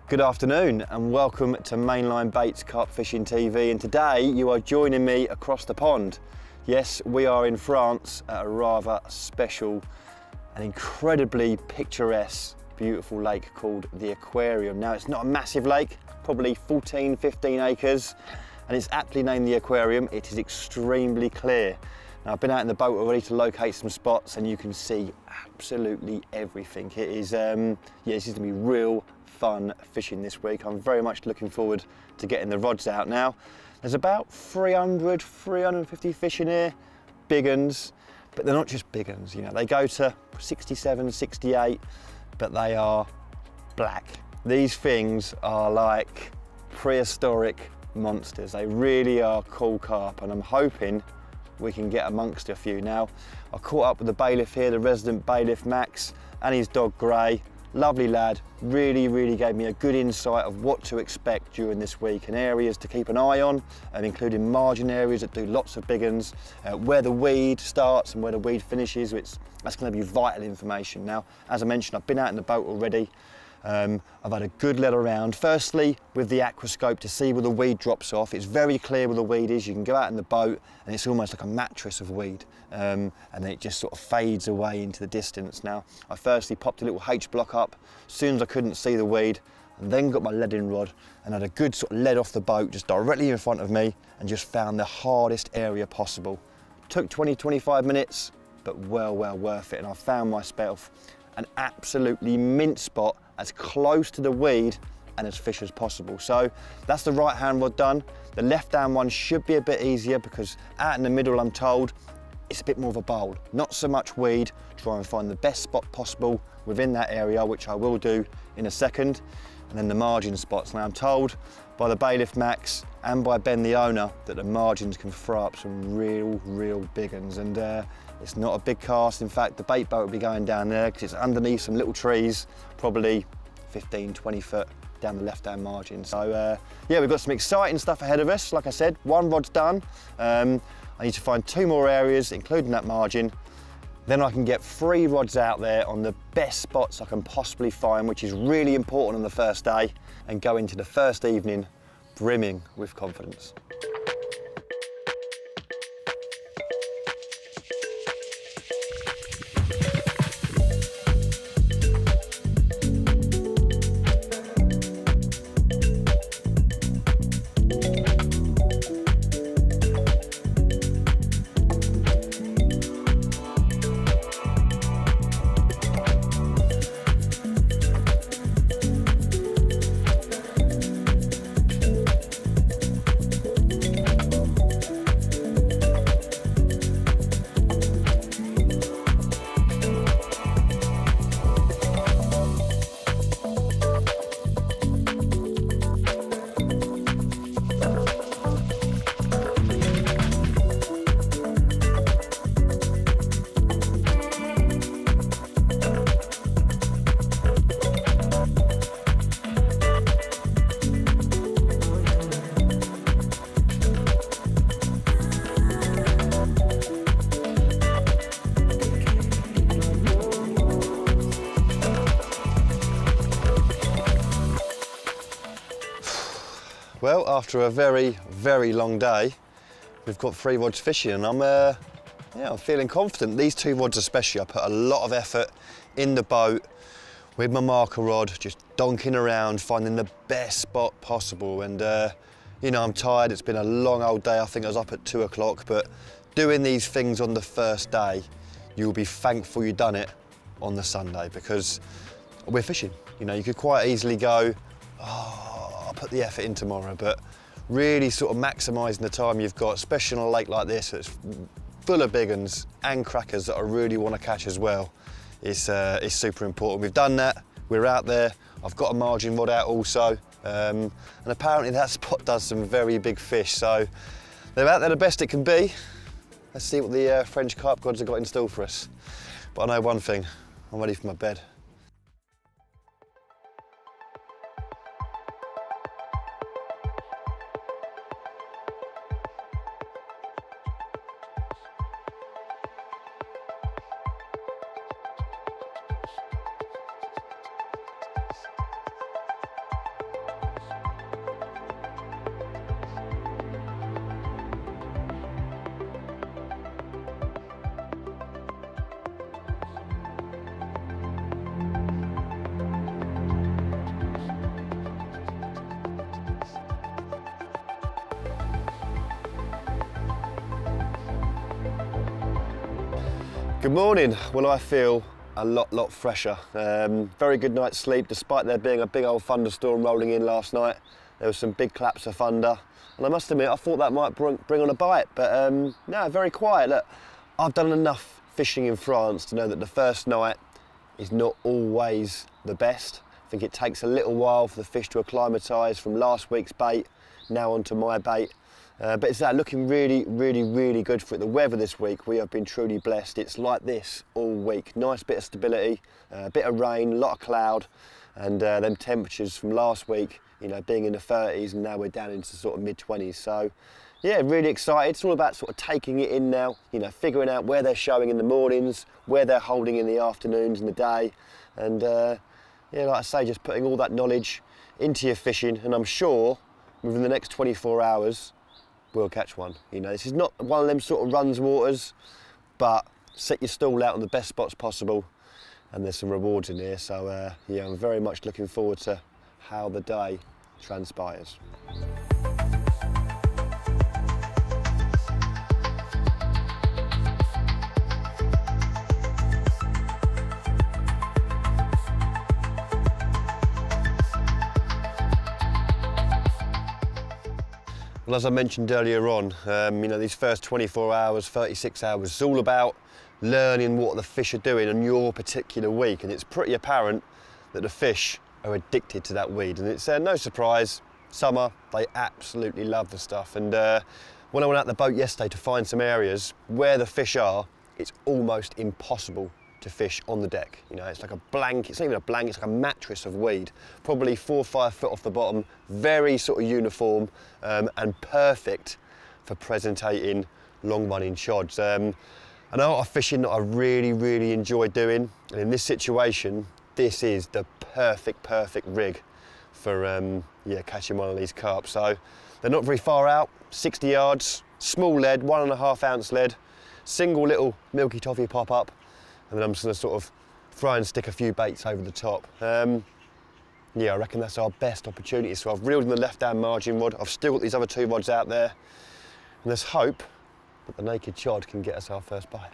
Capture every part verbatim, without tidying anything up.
Good afternoon and welcome to Mainline Baits Carp Fishing T V, and today you are joining me across the pond. Yes, we are in France at a rather special and incredibly picturesque, beautiful lake called the Aquarium. Now it's not a massive lake, probably fourteen, fifteen acres, and it's aptly named the Aquarium. It is extremely clear. Now I've been out in the boat already to locate some spots and you can see absolutely everything. It is, um, yeah, this is gonna be real fun fishing this week. I'm very much looking forward to getting the rods out now. There's about three hundred, three hundred fifty fish in here, big uns, but they're not just big uns, you know, they go to sixty-seven, sixty-eight, but they are black. These things are like prehistoric monsters. They really are cool carp, and I'm hoping we can get amongst a few. Now, I caught up with the bailiff here, the resident bailiff Max, and his dog Gray. Lovely lad, really, really gave me a good insight of what to expect during this week and areas to keep an eye on, and including margin areas that do lots of big uns, uh, where the weed starts and where the weed finishes, which that's going to be vital information. Now, as I mentioned, I've been out in the boat already. Um, I've had a good let around. Firstly, with the aquascope to see where the weed drops off. It's very clear where the weed is. You can go out in the boat and it's almost like a mattress of weed, um, and then it just sort of fades away into the distance. Now, I firstly popped a little H block up as soon as I couldn't see the weed, and then got my leading rod and had a good sort of lead off the boat just directly in front of me and just found the hardest area possible. Took twenty, twenty-five minutes, but well, well worth it, and I found myself an absolutely mint spot as close to the weed and as fish as possible. So that's the right hand rod done. The left hand one should be a bit easier because out in the middle, I'm told, it's a bit more of a bowl. Not so much weed, try and find the best spot possible within that area, which I will do in a second. And then the margin spots. Now I'm told by the bailiff Max and by Ben the owner that the margins can throw up some real, real big uns. And uh, it's not a big cast. In fact, the bait boat will be going down there because it's underneath some little trees, probably fifteen, twenty foot down the left-hand margin. So uh, yeah, we've got some exciting stuff ahead of us. Like I said, one rod's done. Um, I need to find two more areas, including that margin. Then I can get three rods out there on the best spots I can possibly find, which is really important on the first day, and go into the first evening brimming with confidence. Well, after a very, very long day, we've got three rods fishing, and I'm, uh, yeah, I'm feeling confident. These two rods especially, I put a lot of effort in the boat with my marker rod, just donking around, finding the best spot possible. And, uh, you know, I'm tired. It's been a long old day. I think I was up at two o'clock, but doing these things on the first day, you'll be thankful you've done it on the Sunday, because we're fishing. You know, you could quite easily go, oh, I'll put the effort in tomorrow, but really sort of maximising the time you've got, especially on a lake like this that's full of big uns and crackers that I really want to catch as well, is, uh, is super important. We've done that, we're out there, I've got a margin rod out also, um, and apparently that spot does some very big fish, so they're out there the best it can be. Let's see what the uh, French carp gods have got in store for us. But I know one thing, I'm ready for my bed. Good morning. Well, I feel a lot, lot fresher. Um, very good night's sleep, despite there being a big old thunderstorm rolling in last night. There was some big claps of thunder. And I must admit, I thought that might bring, bring on a bite, but um, no, very quiet. Look, I've done enough fishing in France to know that the first night is not always the best. I think it takes a little while for the fish to acclimatise from last week's bait, now onto my bait. Uh, but it's that looking really, really, really good for it. The weather this week, we have been truly blessed. It's like this all week. Nice bit of stability, a uh, bit of rain, a lot of cloud, and uh, them temperatures from last week, you know, being in the thirties, and now we're down into sort of mid twenties. So yeah, really excited. It's all about sort of taking it in now, you know, figuring out where they're showing in the mornings, where they're holding in the afternoons and the day. And uh, yeah, like I say, just putting all that knowledge into your fishing, and I'm sure within the next twenty-four hours, we'll catch one. You know, this is not one of them sort of runs waters, but set your stall out on the best spots possible, and there's some rewards in here. So uh, yeah, I'm very much looking forward to how the day transpires. Well, as I mentioned earlier on, um, you know, these first twenty-four hours, thirty-six hours, it's all about learning what the fish are doing on your particular week. And it's pretty apparent that the fish are addicted to that weed. And it's uh, no surprise, summer, they absolutely love the stuff. And uh, when I went out the boat yesterday to find some areas where the fish are, it's almost impossible to fish on the deck. You know, it's like a blanket, it's not even a blanket, it's like a mattress of weed, probably four or five foot off the bottom, very sort of uniform, um, and perfect for presentating long running shods. Um, an art of fishing that I really, really enjoy doing, and in this situation, this is the perfect, perfect rig for um, yeah, catching one of these carp. So they're not very far out, sixty yards, small lead, one and a half ounce lead, single little milky toffee pop up, and then I'm just going to sort of try and stick a few baits over the top. Um, yeah, I reckon that's our best opportunity. So I've reeled in the left-hand margin rod. I've still got these other two rods out there. And let's hope that the naked chod can get us our first bite.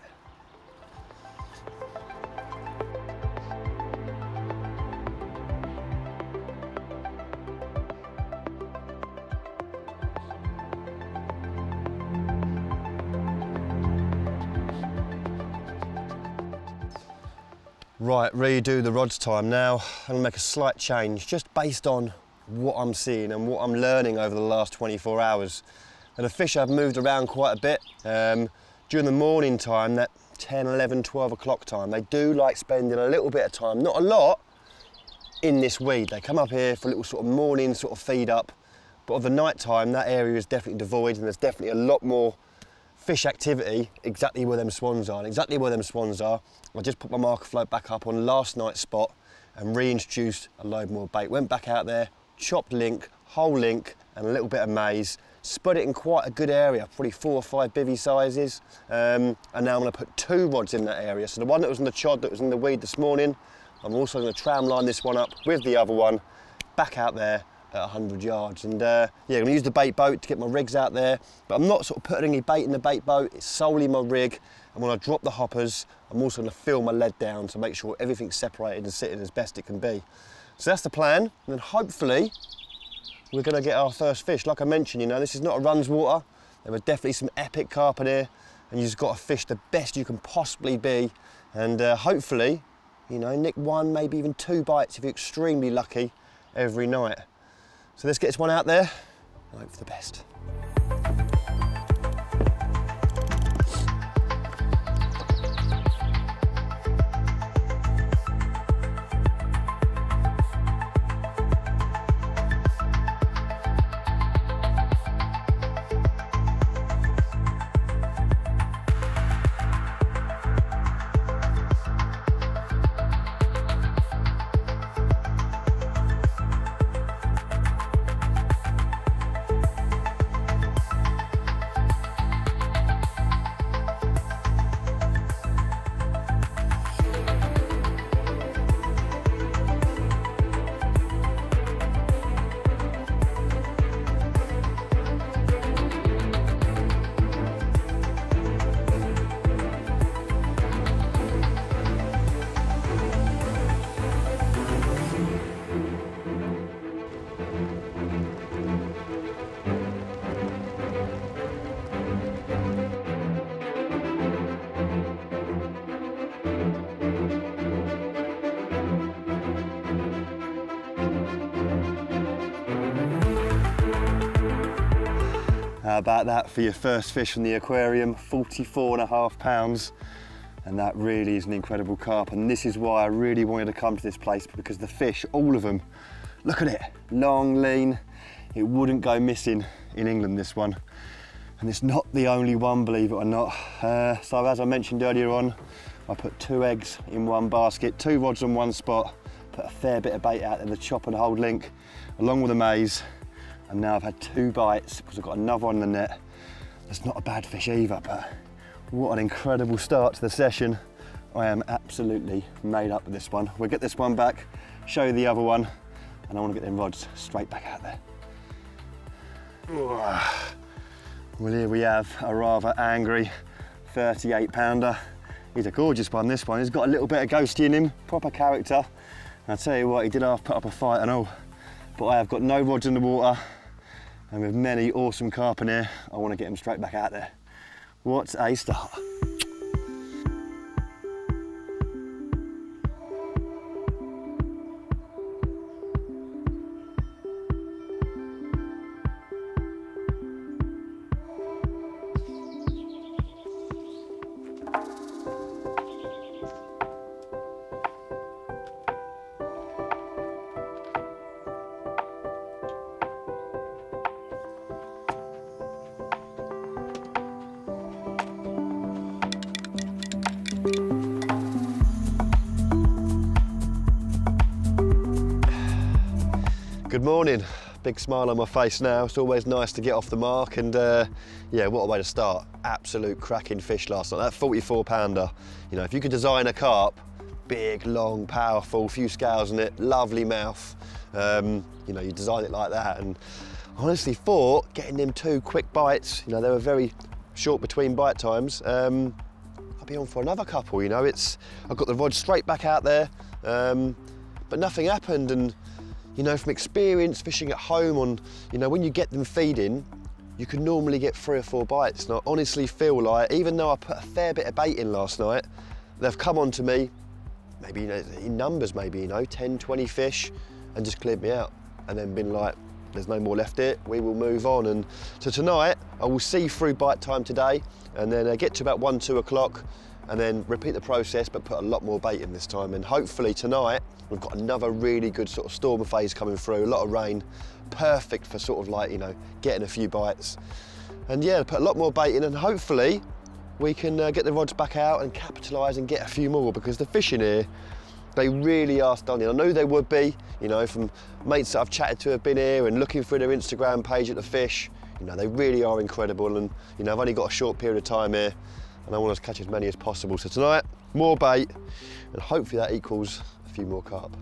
Right, redo the rods time now. I'm gonna make a slight change just based on what I'm seeing and what I'm learning over the last twenty-four hours. And the fish have moved around quite a bit. Um, during the morning time, that ten, eleven, twelve o'clock time, they do like spending a little bit of time, not a lot, in this weed. They come up here for a little sort of morning sort of feed up, but of the night time, that area is definitely devoid, and there's definitely a lot more fish activity exactly where them swans are. And exactly where them swans are, I just put my marker float back up on last night's spot and reintroduced a load more bait. Went back out there, chopped link, whole link, and a little bit of maize. Spread it in quite a good area, probably four or five bivvy sizes. Um, and now I'm gonna put two rods in that area. So the one that was in the chod that was in the weed this morning, I'm also gonna tram line this one up with the other one, back out there at one hundred yards. And uh, yeah, I'm gonna use the bait boat to get my rigs out there, but I'm not sort of putting any bait in the bait boat, it's solely my rig. And when I drop the hoppers, I'm also gonna fill my lead down to make sure everything's separated and sitting as best it can be. So that's the plan, and then hopefully we're gonna get our first fish. Like I mentioned, you know, this is not a runs water. There are definitely some epic carp in here, and you just gotta fish the best you can possibly be. And uh, hopefully, you know, nick one, maybe even two bites if you're extremely lucky every night. So let's get this one out there and hope for the best. How about that for your first fish from the aquarium? forty-four and a half pounds. And that really is an incredible carp. And this is why I really wanted to come to this place, because the fish, all of them, look at it, long, lean. It wouldn't go missing in England, this one. And it's not the only one, believe it or not. Uh, so as I mentioned earlier on, I put two eggs in one basket, two rods on one spot, put a fair bit of bait out in the chop and hold link, along with the maize. And now I've had two bites because I've got another one in the net. That's not a bad fish either, but what an incredible start to the session. I am absolutely made up with this one. We'll get this one back, show you the other one, and I want to get them rods straight back out there. Well, here we have a rather angry thirty-eight pounder. He's a gorgeous one, this one. He's got a little bit of ghosty in him, proper character. And I tell you what, he did half put up a fight and all. But I have got no rods in the water, and with many awesome carp in here, I want to get him straight back out there. What a start. Good morning, big smile on my face now. It's always nice to get off the mark, and uh, yeah, what a way to start. Absolute cracking fish last night. That forty-four pounder, you know, if you could design a carp, big, long, powerful, few scales in it, lovely mouth, um, you know, you design it like that. And I honestly thought getting them two quick bites, you know, they were very short between bite times, um, I'll be on for another couple, you know. It's, I got the rod straight back out there, um, but nothing happened. And you know, from experience fishing at home on, you know, when you get them feeding, you can normally get three or four bites. And I honestly feel like, even though I put a fair bit of bait in last night, they've come on to me, maybe, you know, in numbers maybe, you know, ten, twenty fish, and just cleared me out. And then been like, there's no more left here, we will move on. And so tonight, I will see through bite time today, and then uh, get to about one, two o'clock, and then repeat the process, but put a lot more bait in this time. And hopefully tonight, we've got another really good sort of storm phase coming through, a lot of rain, perfect for sort of like, you know, getting a few bites. And yeah, put a lot more bait in, and hopefully we can uh, get the rods back out and capitalise and get a few more, because the fish in here, they really are stunning. I knew they would be, you know, from mates that I've chatted to have been here and looking through their Instagram page at the fish, you know, they really are incredible. And, you know, I've only got a short period of time here, and I want to catch as many as possible. So tonight, more bait, and hopefully that equals a few more carp.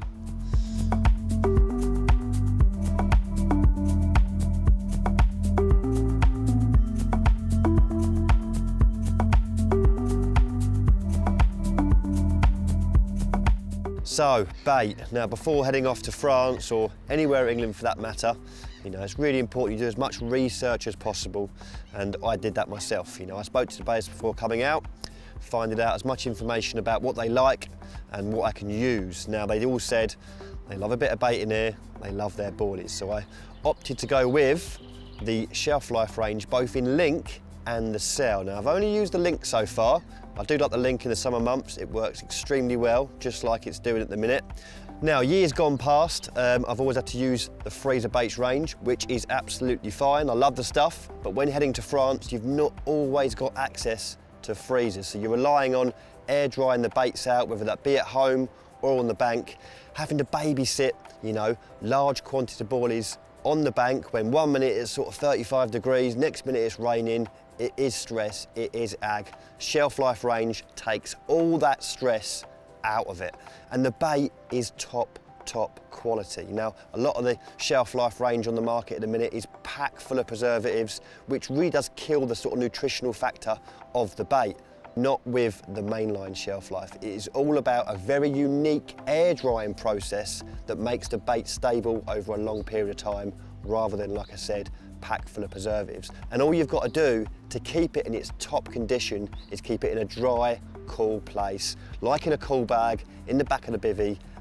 So, bait. Now, before heading off to France, or anywhere in England for that matter, you know, it's really important you do as much research as possible, and I did that myself. You know, I spoke to the baits before coming out, finding out as much information about what they like and what I can use. Now, they all said they love a bit of bait in here, they love their boilies, so I opted to go with the Shelf Life range, both in link and the cell. Now, I've only used the link so far. I do like the link in the summer months. It works extremely well, just like it's doing at the minute. Now, years gone past, um, I've always had to use the Freezer Baits range, which is absolutely fine. I love the stuff, but when heading to France, you've not always got access to freezers. So you're relying on air drying the baits out, whether that be at home or on the bank, having to babysit, you know, large quantities of boilies on the bank when one minute it's sort of thirty-five degrees, next minute it's raining. It is stress, it is ag. Shelf Life range takes all that stress out of it. And the bait is top, top quality. Now, a lot of the Shelf Life range on the market at the minute is packed full of preservatives, which really does kill the sort of nutritional factor of the bait. Not with the mainline Shelf Life. It is all about a very unique air drying process that makes the bait stable over a long period of time, rather than, like I said, packed full of preservatives. And all you've got to do to keep it in its top condition is keep it in a dry, cool place, like in a cool bag, in the back of the bivvy,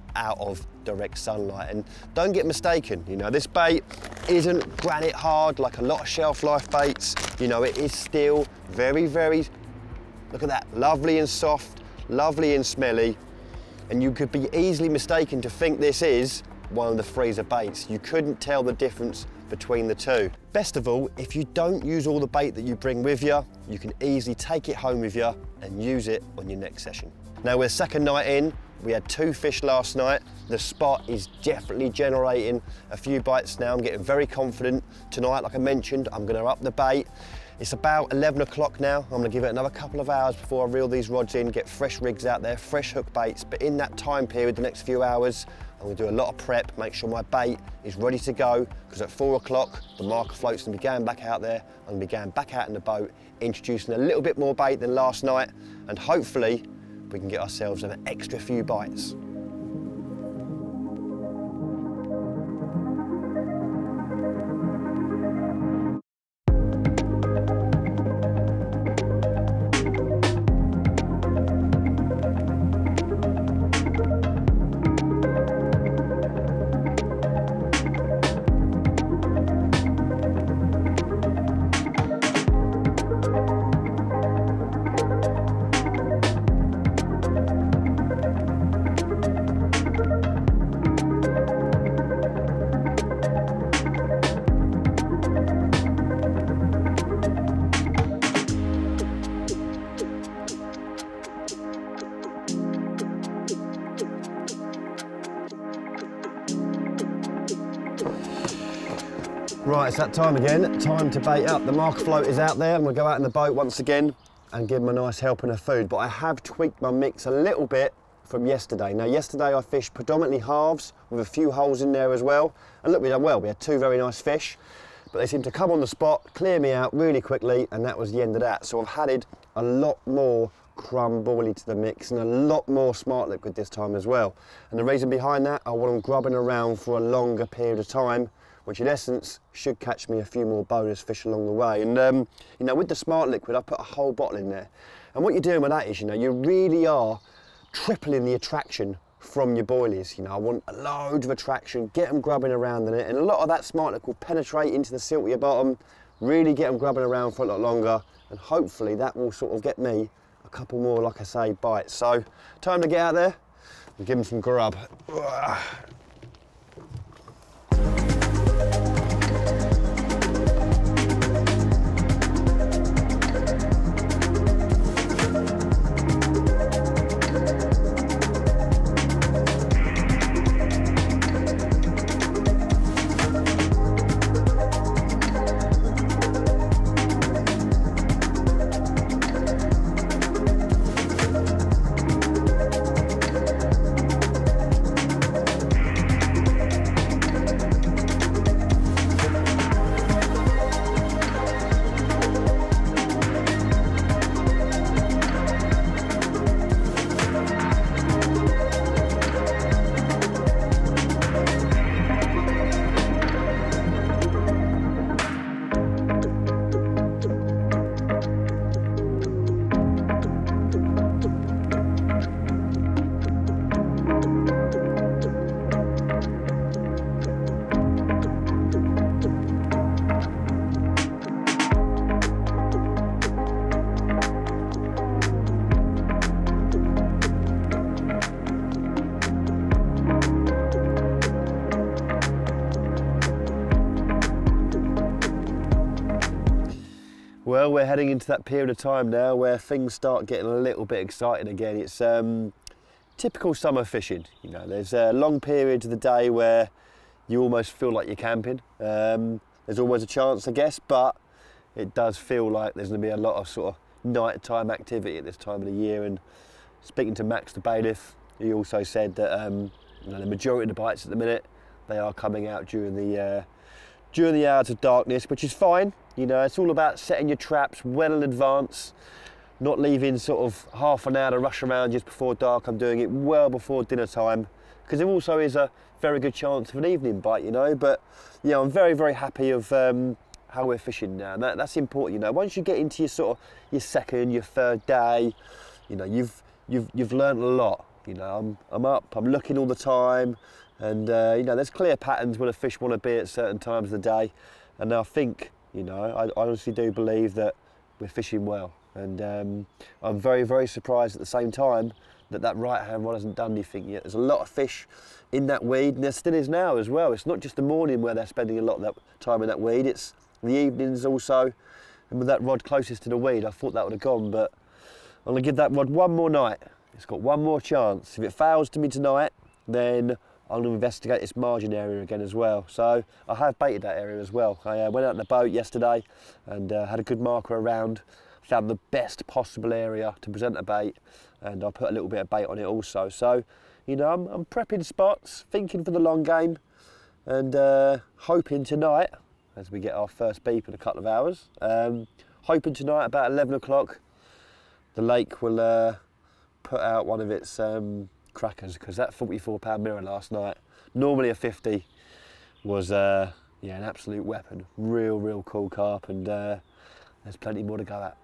out of direct sunlight. And don't get mistaken, you know, this bait isn't granite hard like a lot of shelf life baits. You know, it is still very, very, look at that, lovely and soft, lovely and smelly. And you could be easily mistaken to think this is one of the freezer baits. You couldn't tell the difference between the two. Best of all, if you don't use all the bait that you bring with you, you can easily take it home with you and use it on your next session. Now we're second night in, we had two fish last night. The spot is definitely generating a few bites now. I'm getting very confident. Tonight, like I mentioned, I'm gonna up the bait. It's about eleven o'clock now. I'm gonna give it another couple of hours before I reel these rods in, get fresh rigs out there, fresh hook baits. But in that time period, the next few hours, I'm gonna do a lot of prep, make sure my bait is ready to go, because at four o'clock, the marker float's gonna be going back out there. I'm gonna be going back out in the boat, introducing a little bit more bait than last night, and hopefully, we can get ourselves an extra few bites. Right, it's that time again. Time to bait up. The marker float is out there. I'm gonna go out in the boat once again and give them a nice helping of food. But I have tweaked my mix a little bit from yesterday. Now, yesterday I fished predominantly halves with a few holes in there as well. And look, we done well. We had two very nice fish, but they seemed to come on the spot, clear me out really quickly, and that was the end of that. So I've added a lot more crumb boilie to the mix and a lot more Smart Liquid this time as well. And the reason behind that, I want them grubbing around for a longer period of time, which in essence should catch me a few more bonus fish along the way. And um, you know, with the Smart Liquid, I put a whole bottle in there. And what you're doing with that is, you know, you really are tripling the attraction from your boilies. You know, I want a load of attraction, get them grubbing around in it, and a lot of that Smart Liquid will penetrate into the silt at your bottom, really get them grubbing around for a lot longer, and hopefully that will sort of get me a couple more, like I say, bites. So, time to get out there and give them some grub. Well, we're heading into that period of time now where things start getting a little bit exciting again. It's um, typical summer fishing. You know, there's a long periods of the day where you almost feel like you're camping. Um, there's always a chance, I guess, but it does feel like there's going to be a lot of sort of nighttime activity at this time of the year. And speaking to Max the bailiff, he also said that um, you know, the majority of the bites at the minute, they are coming out during the uh, during the hours of darkness, which is fine. You know, it's all about setting your traps well in advance, not leaving sort of half an hour to rush around just before dark. I'm doing it well before dinner time, because there also is a very good chance of an evening bite, you know. But yeah, I'm very, very happy of um, how we're fishing now. That, that's important, you know. Once you get into your sort of your second, your third day, you know, you've you've you've learned a lot. You know, I'm, I'm up, I'm looking all the time, and uh, you know, there's clear patterns where the fish want to be at certain times of the day, and I think, you know, I, I honestly do believe that we're fishing well, and um, I'm very, very surprised at the same time that that right-hand rod hasn't done anything yet. There's a lot of fish in that weed, and there still is now as well. It's not just the morning where they're spending a lot of that time in that weed, it's the evenings also, and with that rod closest to the weed, I thought that would have gone, but I'm gonna give that rod one more night. It's got one more chance. If it fails to me tonight, then I'm gonna investigate this margin area again as well. So I have baited that area as well. I uh, went out in the boat yesterday and uh, had a good marker around, found the best possible area to present a bait, and I put a little bit of bait on it also. So, you know, I'm, I'm prepping spots, thinking for the long game, and uh, hoping tonight, as we get our first beep in a couple of hours, um, hoping tonight about eleven o'clock, the lake will uh, put out one of its um, crackers, because that forty-four pound mirror last night, normally a fifty, was uh, yeah, an absolute weapon. Real, real cool carp, and uh, there's plenty more to go at.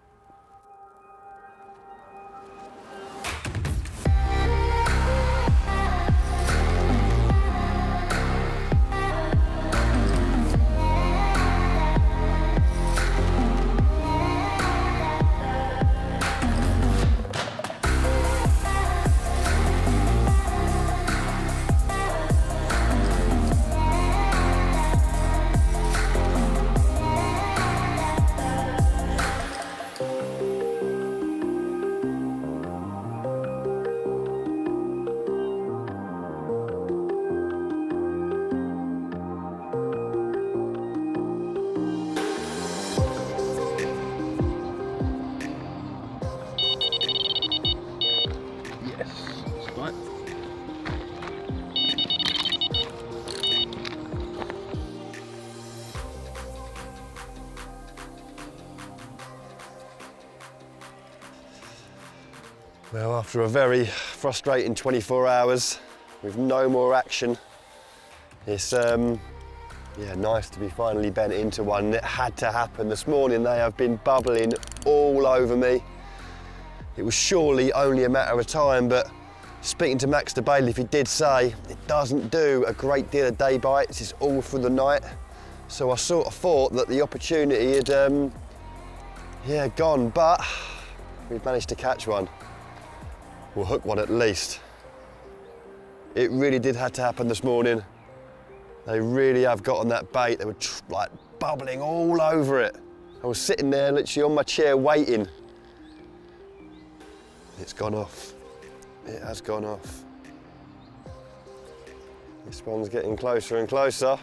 Well, after a very frustrating twenty-four hours with no more action, it's um, yeah, nice to be finally bent into one. It had to happen. This morning they have been bubbling all over me. It was surely only a matter of time, but speaking to Max de Bailiff, he did say it doesn't do a great deal of day bites, it's all through the night. So I sort of thought that the opportunity had um, yeah, gone, but we've managed to catch one. We'll hook one at least. It really did have to happen this morning. They really have got on that bait. They were like bubbling all over it. I was sitting there literally on my chair waiting. It's gone off. It has gone off. This one's getting closer and closer.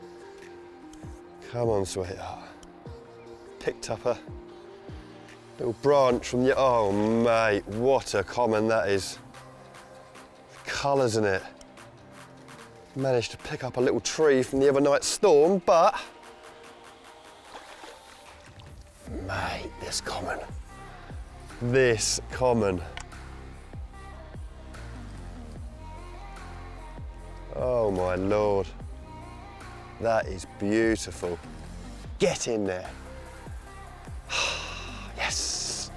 Come on, sweetheart. Picked up a little branch from the, oh mate, what a common that is. The colours in it. Managed to pick up a little tree from the other night's storm, but, mate, this common. This common. Oh my Lord. That is beautiful. Get in there. Yes.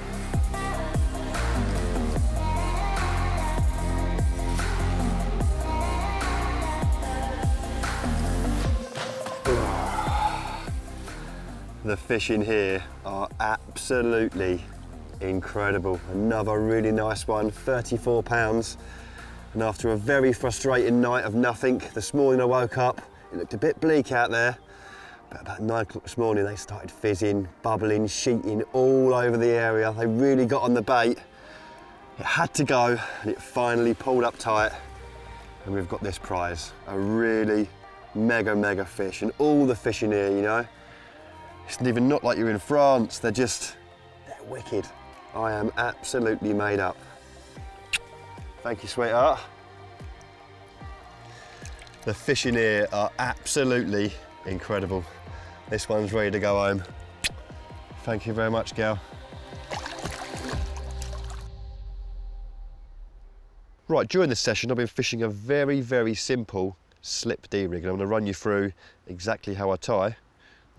The fish in here are absolutely incredible. Another really nice one, thirty-four pounds. And after a very frustrating night of nothing, this morning I woke up, it looked a bit bleak out there, but about nine o'clock this morning they started fizzing, bubbling, sheeting all over the area. They really got on the bait. It had to go, and it finally pulled up tight, and we've got this prize. A really mega, mega fish, and all the fish in here, you know. It's even not like you're in France, they're just, they're wicked. I am absolutely made up. Thank you, sweetheart. The fish in here are absolutely incredible. This one's ready to go home. Thank you very much, girl. Right, during this session, I've been fishing a very, very simple slip D-rig, and I'm gonna run you through exactly how I tie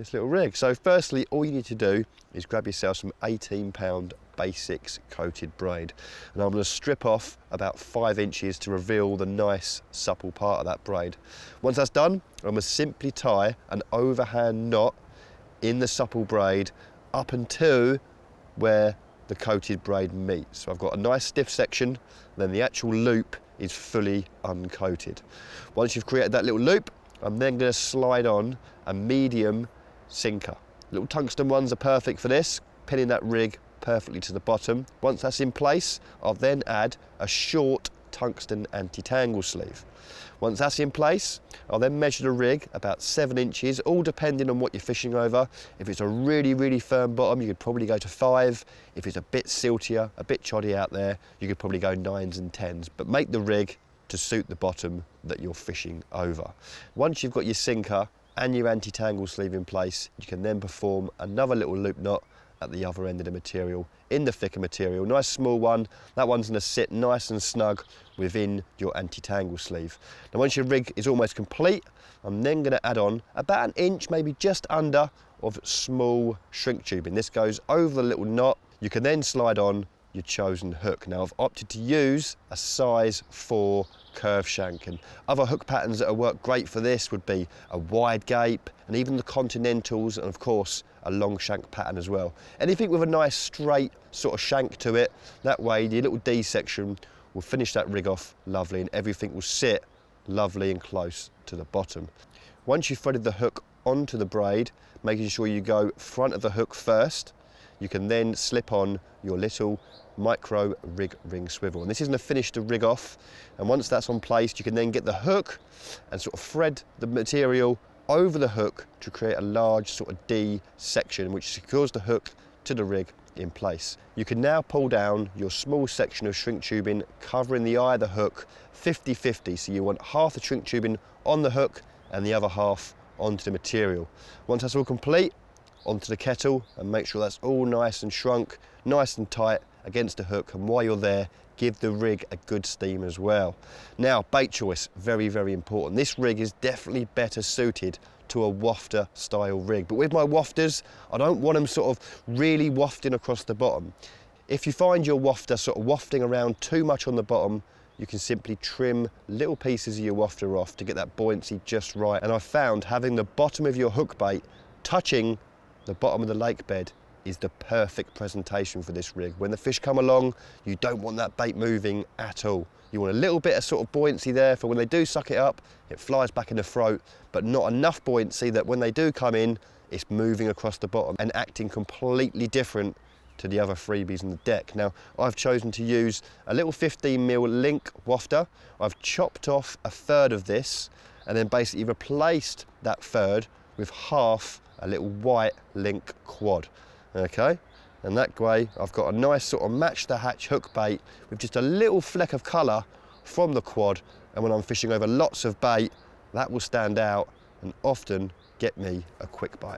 this little rig. So firstly, all you need to do is grab yourself some eighteen pound Basics coated braid, and I'm going to strip off about five inches to reveal the nice supple part of that braid. Once that's done, I'm going to simply tie an overhand knot in the supple braid up until where the coated braid meets. So I've got a nice stiff section, then the actual loop is fully uncoated. Once you've created that little loop, I'm then going to slide on a medium sinker. Little tungsten ones are perfect for this, pinning that rig perfectly to the bottom. Once that's in place, I'll then add a short tungsten anti-tangle sleeve. Once that's in place, I'll then measure the rig about seven inches, all depending on what you're fishing over. If it's a really, really firm bottom, you could probably go to five. If it's a bit siltier, a bit choddy out there, you could probably go nines and tens, but make the rig to suit the bottom that you're fishing over. Once you've got your sinker and your anti-tangle sleeve in place, you can then perform another little loop knot at the other end of the material, in the thicker material. Nice small one. That one's going to sit nice and snug within your anti-tangle sleeve. Now once your rig is almost complete, I'm then going to add on about an inch, maybe just under, of small shrink tubing. This goes over the little knot. You can then slide on your chosen hook. Now I've opted to use a size four curve shank, and other hook patterns that work great for this would be a wide gape, and even the Continentals, and of course a long shank pattern as well. Anything with a nice straight sort of shank to it, that way the little D section will finish that rig off lovely and everything will sit lovely and close to the bottom. Once you've threaded the hook onto the braid, making sure you go front of the hook first, you can then slip on your little micro rig ring swivel. And this is going to finish the rig off. And once that's on place, you can then get the hook and sort of thread the material over the hook to create a large sort of D section, which secures the hook to the rig in place. You can now pull down your small section of shrink tubing covering the eye of the hook fifty fifty. So you want half the shrink tubing on the hook and the other half onto the material. Once that's all complete, onto the kettle, and make sure that's all nice and shrunk, nice and tight against the hook, and while you're there, give the rig a good steam as well. Now, bait choice, very, very important. This rig is definitely better suited to a wafter style rig, but with my wafters, I don't want them sort of really wafting across the bottom. If you find your wafter sort of wafting around too much on the bottom, you can simply trim little pieces of your wafter off to get that buoyancy just right. And I found having the bottom of your hook bait touching the bottom of the lake bed is the perfect presentation for this rig. When the fish come along, you don't want that bait moving at all. You want a little bit of sort of buoyancy there for when they do suck it up, it flies back in the throat, but not enough buoyancy that when they do come in, it's moving across the bottom and acting completely different to the other freebies on the deck. Now, I've chosen to use a little fifteen mil link wafter. I've chopped off a third of this and then basically replaced that third with half a little white link quad, okay? And that way I've got a nice sort of match the hatch hook bait with just a little fleck of colour from the quad, and when I'm fishing over lots of bait, that will stand out and often get me a quick bite.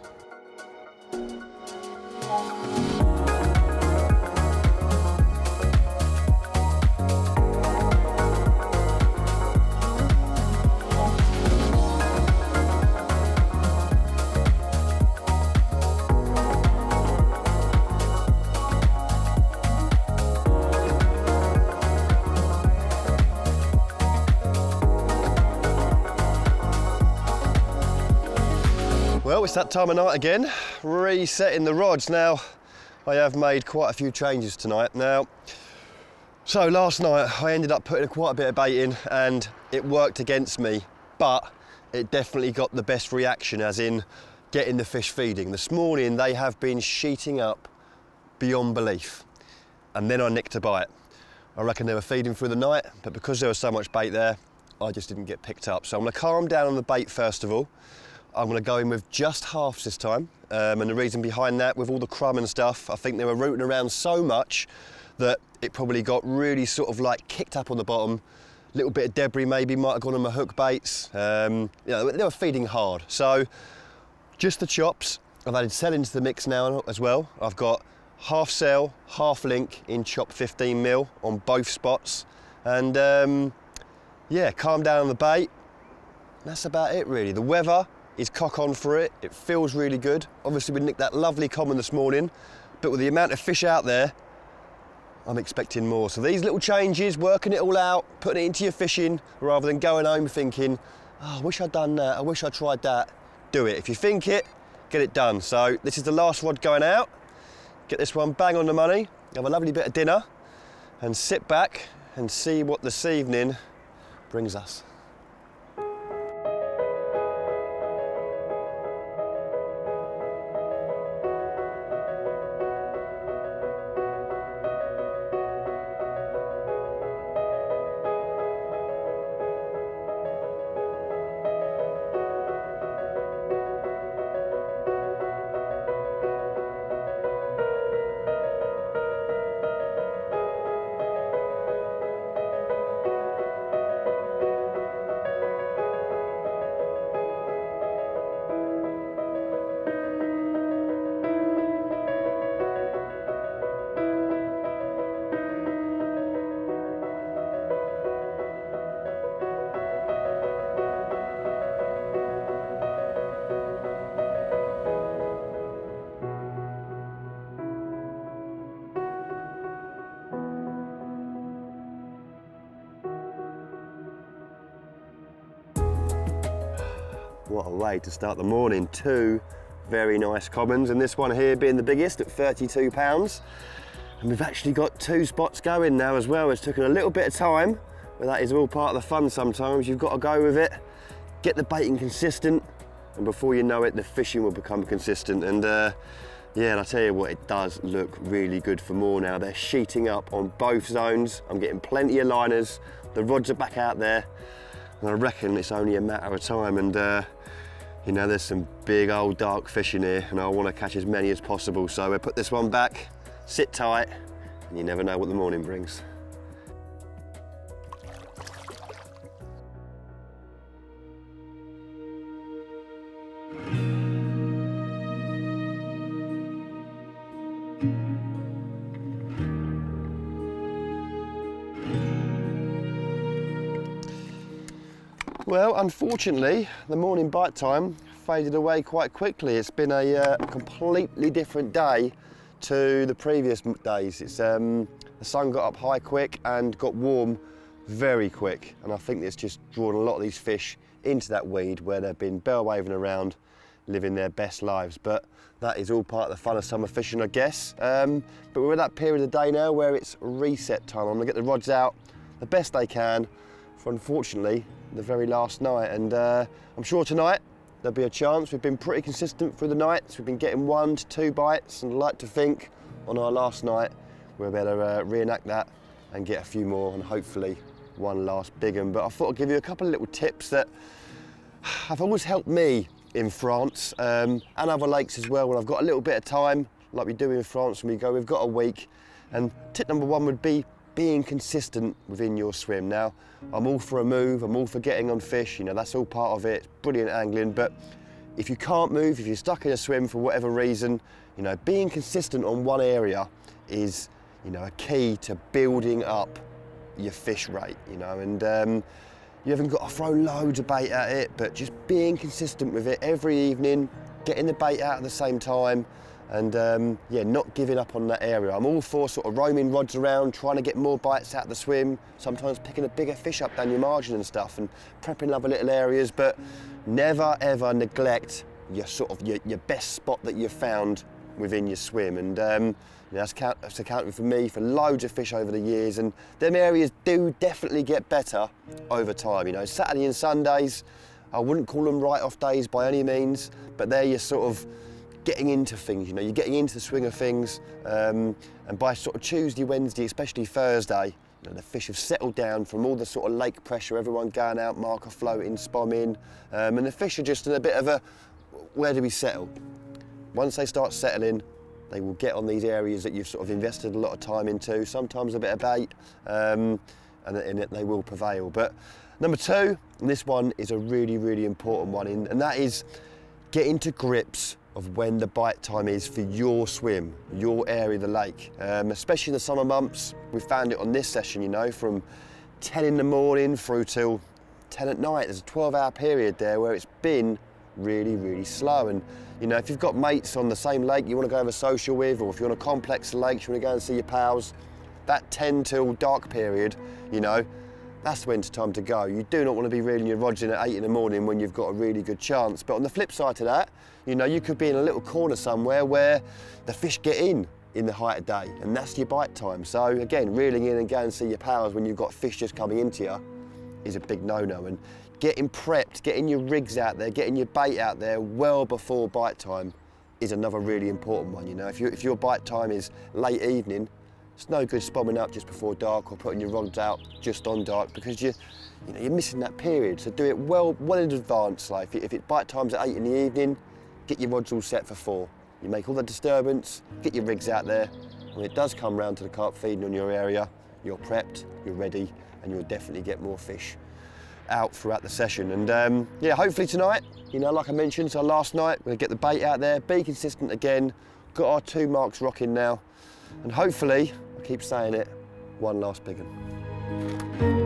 Well, it's that time of night again, resetting the rods. Now, I have made quite a few changes tonight. Now, so last night I ended up putting quite a bit of bait in and it worked against me, but it definitely got the best reaction, as in getting the fish feeding. This morning they have been sheeting up beyond belief, and then I nicked a bite. I reckon they were feeding through the night, but because there was so much bait there, I just didn't get picked up. So I'm gonna calm down on the bait first of all. I'm going to go in with just halves this time, um, and the reason behind that, with all the crumb and stuff, I think they were rooting around so much that it probably got really sort of like kicked up on the bottom. A little bit of debris maybe might have gone on my hook baits. Um, you know, they were feeding hard. So just the chops. I've added cell into the mix now as well. I've got half cell, half link in chop fifteen mil on both spots, and um, yeah, calm down on the bait. That's about it really. The weather is cock on for it. It feels really good. Obviously we nicked that lovely common this morning, but with the amount of fish out there, I'm expecting more. So these little changes, working it all out, putting it into your fishing, rather than going home thinking, oh, I wish I'd done that, I wish I tried that. Do it. If you think it, get it done. So this is the last rod going out. Get this one bang on the money, have a lovely bit of dinner, and sit back and see what this evening brings us. What a way to start the morning. Two very nice commons, and this one here being the biggest at thirty-two pounds. And we've actually got two spots going now as well. It's taken a little bit of time, but that is all part of the fun sometimes. You've got to go with it, get the baiting consistent, and before you know it, the fishing will become consistent. And uh, yeah, and I tell you what, it does look really good for more now. They're sheeting up on both zones. I'm getting plenty of liners. The rods are back out there. And I reckon it's only a matter of time. And uh, you know, there's some big old dark fish in here, and I want to catch as many as possible. So we'll put this one back, sit tight, and you never know what the morning brings. Well, unfortunately, the morning bite time faded away quite quickly. It's been a uh, completely different day to the previous days. It's, um, the sun got up high quick and got warm very quick. And I think it's just drawn a lot of these fish into that weed where they've been bell waving around, living their best lives. But that is all part of the fun of summer fishing, I guess. Um, but we're at that period of the day now where it's reset time. I'm gonna get the rods out the best they can for, unfortunately, the very last night. And uh, I'm sure tonight there'll be a chance. We've been pretty consistent through the nights. We've been getting one to two bites, and I'd like to think on our last night we'll better uh, reenact that and get a few more, and hopefully one last big one. But I thought I'd give you a couple of little tips that have always helped me in France, um, and other lakes as well when I've got a little bit of time, like we do in France when we go. We've got a week, and tip number one would be being consistent within your swim. Now, I'm all for a move, I'm all for getting on fish, you know, that's all part of it. It's brilliant angling, but if you can't move, if you're stuck in a swim for whatever reason, you know, being consistent on one area is, you know, a key to building up your fish rate, you know, and um, you haven't got to throw loads of bait at it, but just being consistent with it every evening, getting the bait out at the same time, and um, yeah, not giving up on that area. I'm all for sort of roaming rods around, trying to get more bites out of the swim, sometimes picking a bigger fish up down your margin and stuff, and prepping other little areas, but never ever neglect your sort of your, your best spot that you've found within your swim. And um, you know, that's, count, that's accounted for me for loads of fish over the years, and them areas do definitely get better over time. You know, Saturday and Sundays, I wouldn't call them write-off days by any means, but they're your sort of getting into things, you know, you're getting into the swing of things, um, and by sort of Tuesday, Wednesday, especially Thursday, you know, the fish have settled down from all the sort of lake pressure, everyone going out, marker floating, spomming, um, and the fish are just in a bit of a, where do we settle? Once they start settling, they will get on these areas that you've sort of invested a lot of time into, sometimes a bit of bait, um, and, and it, they will prevail. But number two, and this one is a really, really important one, and that is getting to grips of when the bite time is for your swim, your area of the lake. Um, especially in the summer months, we found it on this session, you know, from ten in the morning through till ten at night. There's a twelve hour period there where it's been really, really slow. And you know, if you've got mates on the same lake you want to go have a social with, or if you're on a complex lake, you want to go and see your pals, that ten till dark period, you know, that's when it's time to go. You do not want to be reeling your rods in at eight in the morning when you've got a really good chance. But on the flip side to that, you know, you could be in a little corner somewhere where the fish get in in the height of day, and that's your bite time. So again, reeling in and going and see your pals when you've got fish just coming into you is a big no-no. And getting prepped, getting your rigs out there, getting your bait out there well before bite time is another really important one. You know, if, you, if your bite time is late evening, it's no good spomming up just before dark or putting your rods out just on dark, because you, you know, you're missing that period. So do it well, well in advance. Like if, if it bite time's at eight in the evening, get your rods all set for four. You make all the disturbance, get your rigs out there. When it does come round to the carp feeding on your area, you're prepped, you're ready, and you'll definitely get more fish out throughout the session. And um, yeah, hopefully tonight, you know, like I mentioned, so last night, we're gonna get the bait out there, be consistent again, got our two marks rocking now, and hopefully, I keep saying it, one last big one.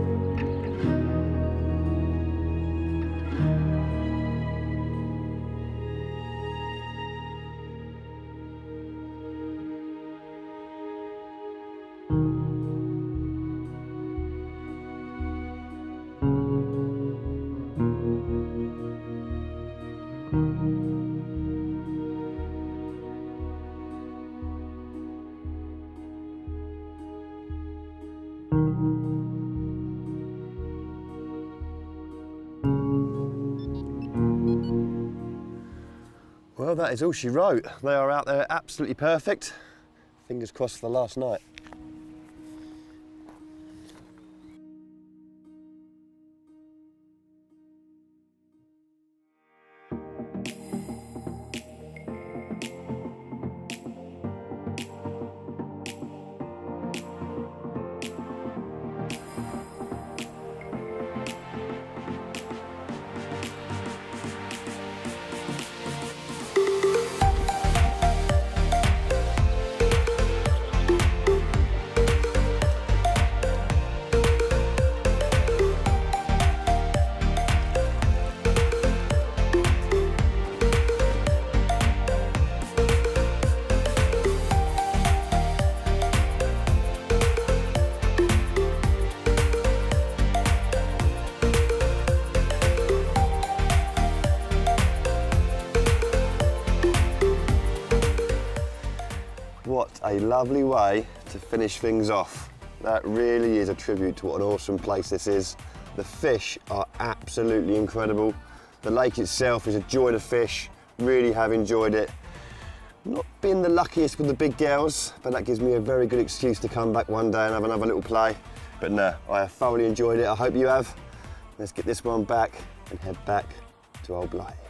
Well, that is all she wrote. They are out there absolutely perfect. Fingers crossed for the last night. What a lovely way to finish things off. That really is a tribute to what an awesome place this is. The fish are absolutely incredible. The lake itself is a joy to fish. Really have enjoyed it. Not been the luckiest with the big girls, but that gives me a very good excuse to come back one day and have another little play. But no, I have thoroughly enjoyed it. I hope you have. Let's get this one back and head back to Old Blighty.